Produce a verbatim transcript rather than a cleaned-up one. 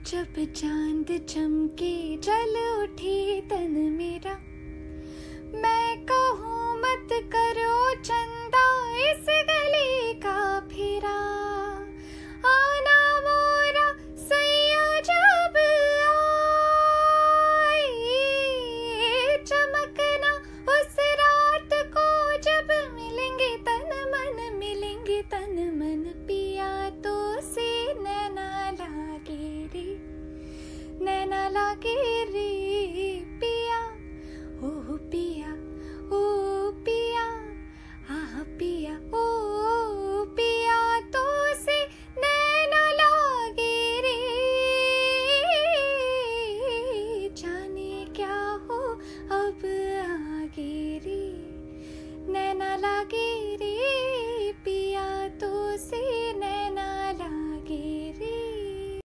जब चांद चमके जल उठे तन मेरा, मैं कहूँ मत करो चंदा इस गली का फेरा। आना मोरा सैया जब आए, चमकना उस रात को जब मिलेंगे तन मन, मिलेंगे तन मन। पिया तो से नैना लागे रे, नैना लागे